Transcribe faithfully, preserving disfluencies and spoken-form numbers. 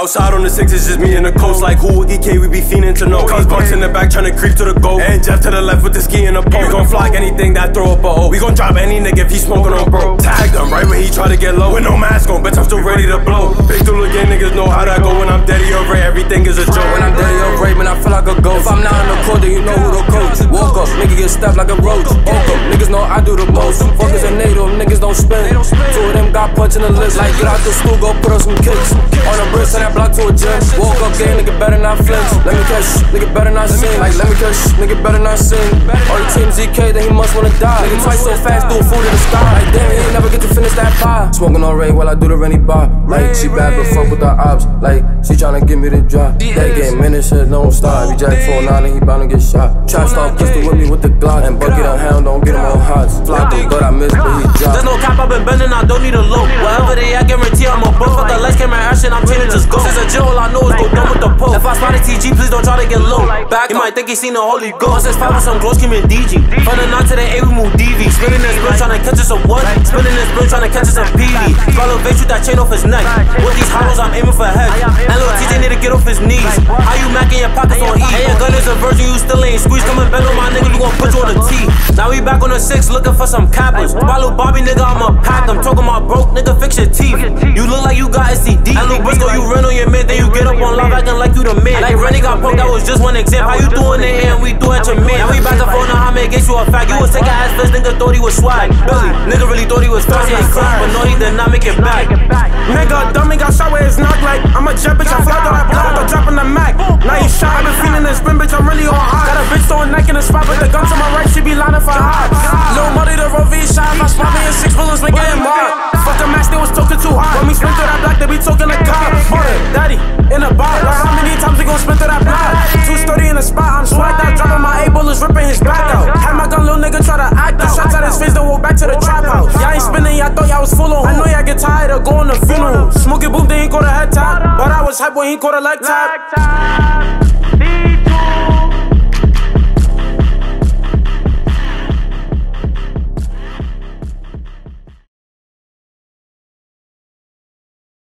Outside on the six, it's just me and the coast. Like who with E K, we be fiending to know. Cause Buckz in the back trying to creep to the goal. And Jeff to the left with the ski and the pole. We gon' flock anything that throw up a O. We gon' drop any nigga if he smoking on bro. Tagged him right when he try to get low. With no mask on, bitch, I'm still ready to blow. Big dude again, niggas know how that go. When I'm dead or Ray, everything is a joke. When I'm dead or Ray, man, I feel like a ghost. If I'm not in the court, then you know who the coach. Walk up, nigga get stabbed like a roach. Woke up, niggas know I do the most. Fuckers and native, niggas don't spin. Two of them got punch in the lips. Like get out the school, go put up some kicks. On the bridge, send that block to a gym. Woke up, game, nigga better not flinch. Let me catch, nigga better not sing. Like let me catch, nigga better not sing. All the team Z K, then he must wanna die. Nigga twice so fast, doing food in the sky. Like damn, he ain't never get to finish that pie. Smoking on Ray while I do the Rennie bar. Like she bad but fuck with the ops. Like she tryna give me the drop. That game minute shit don't stop. He jack four nine and he bound to get shot. Trapstarr pistol with me with the Glock. And Bucket on hound, don't get him on hots. Flock him, but I missed, but he dropped. There's no cap, I've been bending, I don't need a low. Whatever they, I guarantee I'm a bro. Fuck the lights, camera, action, I'm changing, just go. Since a jail, all I know is go down with the pole. If I spot a T G, please don't try to get low. Back, you might think he seen the Holy Ghost. Since five with some glow scheme D G. From the nine to the eight, we move D V. Spinning this bridge, trying to catch us a what? Spinning this bridge, trying to catch us a P D. Follow Vase with that chain off his neck. With these hollows, I'm aiming for head. And little T J need to get off his knees. How you macking your pockets on E? Hey, your gun is a virgin, you still ain't squeeze. Come and bend on my nigga, we gon' put you on the T. Now we back on the six, looking for some cappers. Follow Bobby, nigga, I'ma pack them. Talking about broke, nigga, fix your teeth. You look like you got S T D. And Lil Briscoe, you run on your man, then you get up on live acting like you the man. Like Rennie got punked, that was just one example. How you doing it and we do at your man. Now we back to phone, now how man gets you a fact. You was taking ass first, nigga thought he was swag. Billy, nigga really thought he was fast, he ain't crack, but no, he did not make it back. Nigga, dummy got shot with his knock like I'm a jet, bitch, I fly through that block, I'm dropping the Mac. Now you shot, I been feeling this spin, bitch, I'm really on high. Got a bitch throwing neck in the spot, but the gun to my right, she be lining for high. Lil' Muddy, the road V shot, if I spot me in six bullets, been getting marked. Fuck the max, they was talking too hard. When we spin through that block, they be talking like God. Daddy, in the bar, like how many times we gon' spin through that block? two thirty in the spot, I'm swagged out, dropping my eight bullets, ripping his back out. Had my gun, little nigga try to act out. Shots at his face, then walk back to the trap house. Y'all ain't spinning, y'all thought y'all was full on. I know y'all get tired of going to funeral. Smoking boom, then he caught a head tap. But I was hype when he caught a leg tap.